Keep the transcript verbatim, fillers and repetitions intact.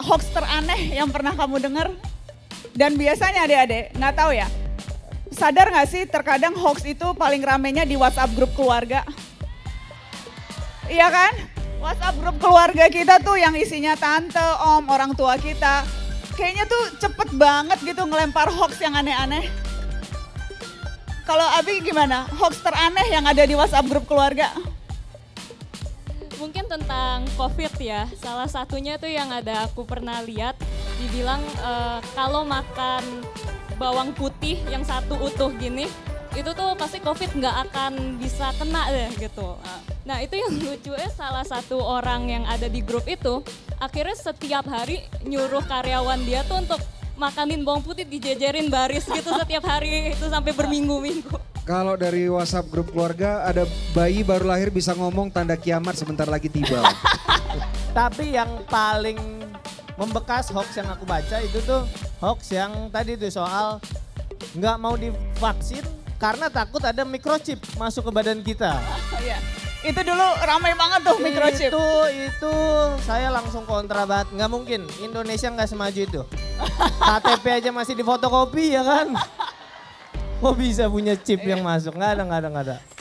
hoax teraneh yang pernah kamu dengar? Dan biasanya adik-adik, nggak tahu ya, sadar nggak sih terkadang hoax itu paling ramenya di WhatsApp grup keluarga? Iya kan? WhatsApp grup keluarga kita tuh yang isinya tante, om, orang tua kita. Kayaknya tuh cepet banget gitu ngelempar hoax yang aneh-aneh. Kalau Abi gimana? Hoax teraneh yang ada di WhatsApp grup keluarga? Mungkin tentang COVID ya, salah satunya tuh yang ada aku pernah lihat, dibilang uh, kalau makan bawang putih yang satu utuh gini, itu tuh pasti COVID nggak akan bisa kena deh gitu. Nah itu yang lucunya salah satu orang yang ada di grup itu, akhirnya setiap hari nyuruh karyawan dia tuh untuk makanin bawang putih dijejerin baris gitu setiap hari, itu sampai berminggu-minggu. Kalau dari WhatsApp grup keluarga ada bayi baru lahir bisa ngomong tanda kiamat sebentar lagi tiba. Tapi yang paling membekas hoax yang aku baca itu tuh hoax yang tadi tuh soal nggak mau divaksin karena takut ada microchip masuk ke badan kita. Iya. Itu dulu ramai banget tuh microchip. Itu, itu saya langsung kontra banget. Nggak mungkin, Indonesia nggak semaju itu. K T P aja masih difotokopi ya kan. Kok bisa punya chip yang masuk? Nggak ada, nggak ada, nggak ada.